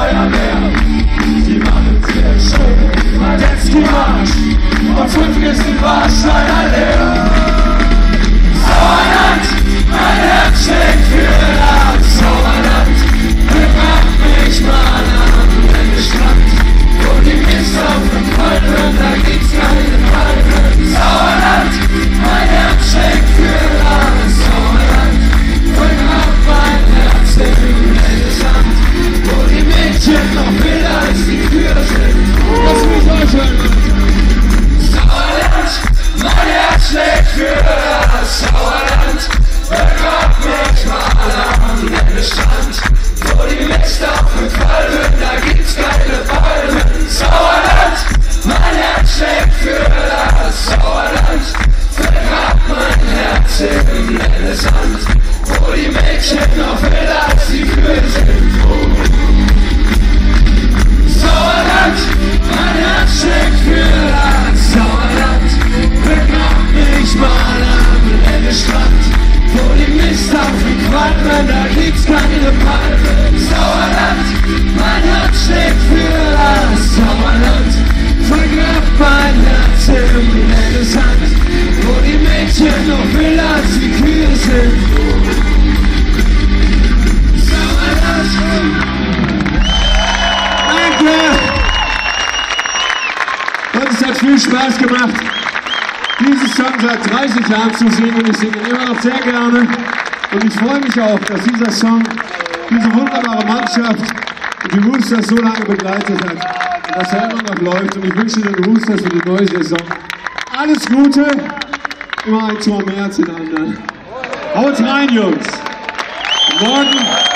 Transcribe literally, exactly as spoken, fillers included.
Feuerwehr. Die machen sehr schön Radetzky-Marsch und fünf ist die Warsteiner leer. Sauerland, mein Herz schlägt für das Sauerland. Begrabt mich mal am Wendestrand, wo die Mist auf dem Palmen, da gibt's keine Palmen. Sauerland, mein Herz schlägt für das Sauerland. Begrabt mein Herz im Wendesland, wo die Mädchen noch wilder als die Kühe sind. Lass mich euch hören. Sauerland, mein Herz schlägt für das Sauerland. Begrabt mich mal am Wendestrand, wo die Mist auf dem Palmen, da gibt's keine Palmen. Sauerland, mein Herz schlägt für das Sauerland. Begrabt mein Herz im Wendesland, wo die Mädchen noch wilder als die Kühe sind. Sauerland, mein Herz schlägt für das Sauerland. Begrabt mich mal am Wendestrand, wo die Mist auf den Qualmen, da gibt's keine Palmen. Sauerland, mein Herz schlägt für das Sauerland. Vergrabt mein Herz im Wendesland, wo die Mädchen noch wilder als die Kühe sind. Sauerland. Danke! Und es hat viel Spaß gemacht, diesen Song seit dreißig Jahren zu singen, und ich singe ihn immer noch sehr gerne. Und ich freue mich auch, dass dieser Song diese wunderbare Mannschaft und die Roosters so lange begleitet hat und dass er immer noch läuft. Und ich wünsche den Roosters für die neue Saison alles Gute, immer ein Tor mehr als den anderen. Haut rein, Jungs! Morgen